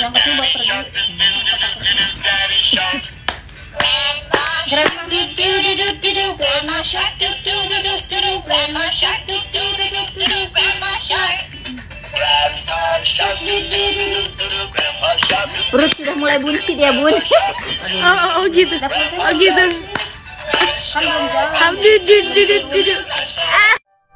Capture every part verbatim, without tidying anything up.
bilang ke sini buat pergi. Perut sudah mulai buncit ya bun. Oh, oh, oh gitu. Oh gitu. Kan belum jalan. Alhamdulillah. Ah.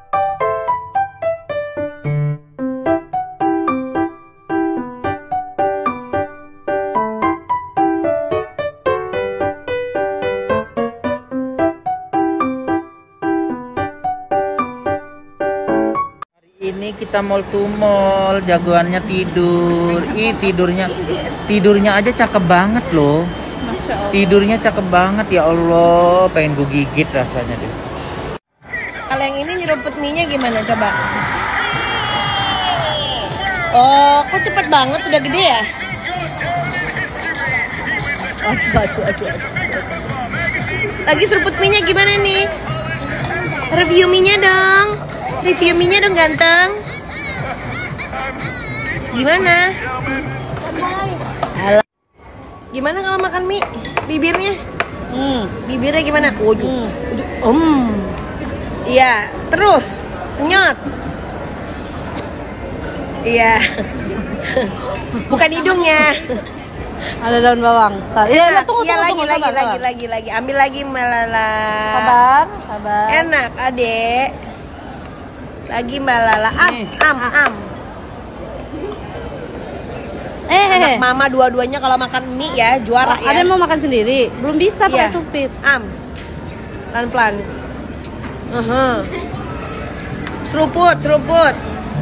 Ini kita mall to mall, jagoannya tidur. Ih, tidurnya tidurnya aja cakep banget loh. Masya Allah. Tidurnya cakep banget ya Allah, pengen gue gigit rasanya deh. Kalau yang ini nyeruput mie-nya gimana coba? Oh, kok cepet banget, udah gede ya? Aduh, aduh, aduh, aduh. Lagi seruput mie-nya gimana nih? Review mie-nya dong. Review mie-nya dong ganteng. Gimana? Alah. Gimana kalau makan mie? Bibirnya? Hmm. Bibirnya gimana? Waduh. Hmm. Um. Iya, terus nyot. Iya. Bukan hidungnya. Ada daun bawang. Iya, Iya, tunggu, iya tunggu, lagi, tunggu, lagi, sabar, lagi, sabar. lagi, lagi. Ambil lagi Malala. Sabar, sabar. Enak, Adek. Lagi Malala. Am, Nih. am, am. Eh, Anak eh, mama dua-duanya kalau makan mie ya juara ya. ada yang mau makan sendiri? Belum bisa pakai Iya. supit. Am. Pelan-pelan. Uh-huh. Seruput, seruput.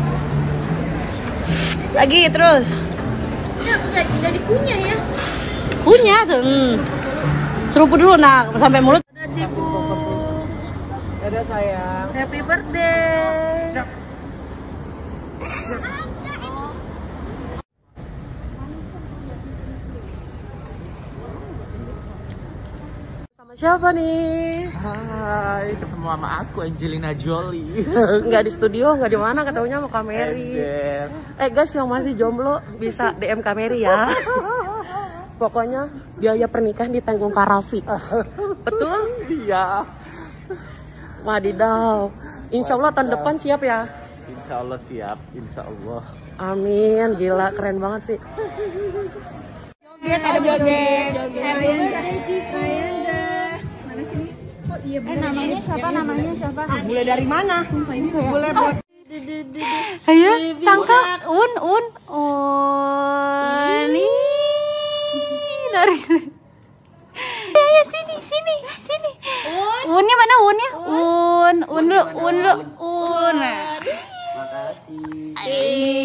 Lagi terus. Enggak dikunyah ya. Punya tuh. Hmm. Seruput dulu nah sampai mulut. Ada Cipu. Dadah sayang. Happy birthday. Sama siapa nih? Hai, ketemu sama aku Angelina Jolie. Nggak di studio, nggak di mana, ketemunya sama Kameri. Ember. Eh guys, yang masih jomblo bisa D M Kameri ya. Pokoknya biaya pernikahan ditanggung Kak Raffi. Betul? Iya. Wadidaw. Insya Allah tahun depan siap ya. Insya Allah siap, Insya Allah. Amin, gila keren banget sih. Joget, ada joget. Mana sini? Oh iya, eh namanya siapa? Namanya siapa? Mulai dari mana? Boleh buat. Ayo, tangkap. Un, un, un. Ih, dari. Ya, ya sini, sini, sini. Unnya mana unnya? Un, un lu, un lu, un. Makasih. Ih.